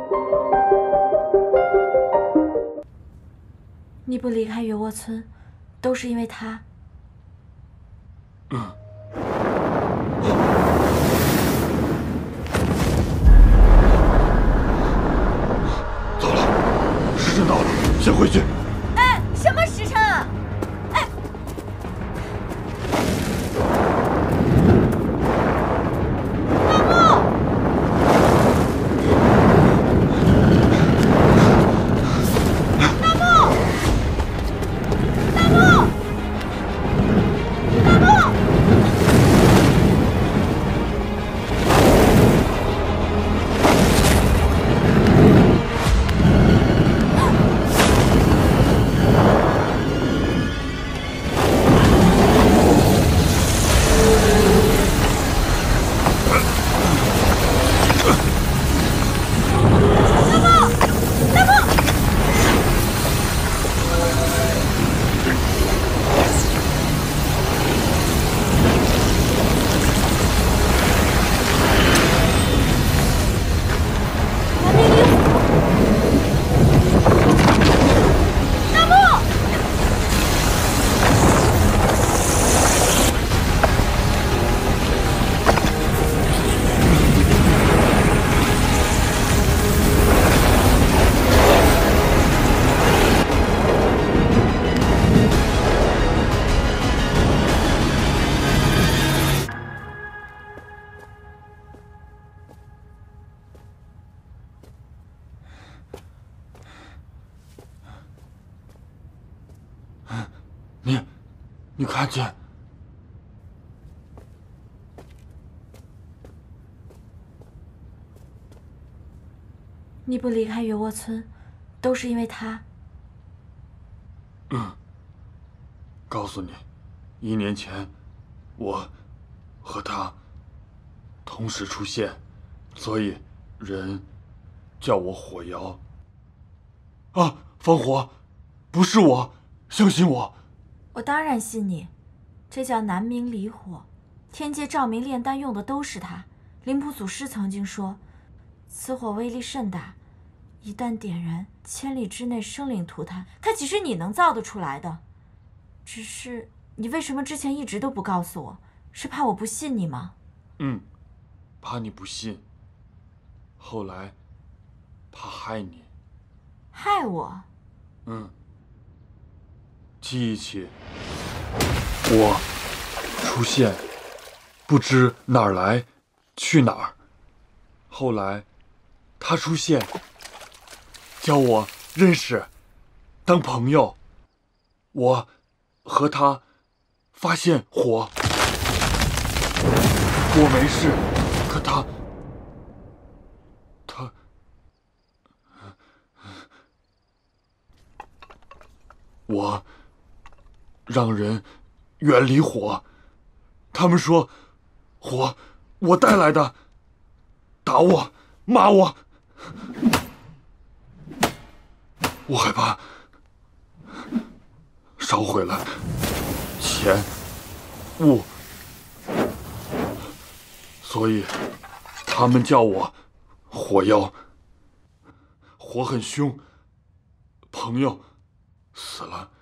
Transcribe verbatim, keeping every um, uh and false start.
你不离开月窝村，都是因为他。 嗯。走了，时辰到了，先回去。 哎，什么时辰啊？哎。 你，你看见？ 你不离开月窝村，都是因为他。 嗯。告诉你，一年前，我和他同时出现，所以人叫我火妖。啊，方火，不是我，相信我。 我当然信你，这叫南明离火，天界照明炼丹用的都是它。灵谱祖师曾经说，此火威力甚大，一旦点燃，千里之内生灵涂炭。它岂是你能造得出来的？只是你为什么之前一直都不告诉我？是怕我不信你吗？ 嗯，怕你不信。后来，怕害你。 害我？ 嗯。 记忆起，我出现，不知哪儿来，去哪儿。后来，他出现，教我认识，当朋友。我和他发现火，我没事，可他，他。 我让人远离火，他们说火我带来的，打我骂我，我害怕烧毁了钱物，所以他们叫我火妖。火很凶，朋友死了。